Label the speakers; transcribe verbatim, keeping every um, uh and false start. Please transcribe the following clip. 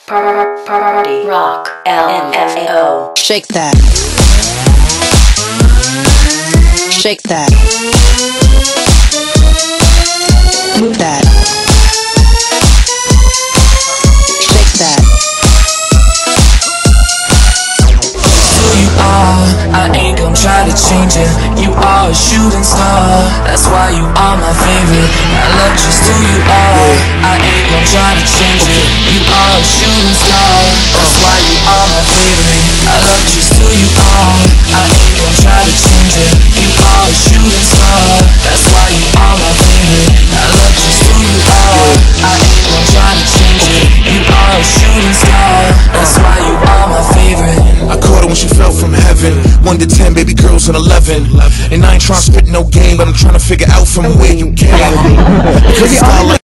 Speaker 1: Party Rock L M F A O.
Speaker 2: Shake that. Shake that. Move that. Shake that.
Speaker 3: Who you are, I ain't gon' try to change it. You are a shooting star, that's why you are my favorite. I love just who you are, I ain't gon' try to change it. You are a shooting star, that's why you are my favorite. I love just who you are, I ain't gon' try to change it. You are a shooting star, that's why you are my favorite. I love just who you are, I ain't gon' try to change it. You are a shooting star, that's why you are my favorite.
Speaker 4: I caught her when she fell from heaven. One to ten, baby girls an eleven. And I ain't tryna spit no game, but I'm tryna figure out from where you came. Because it's not like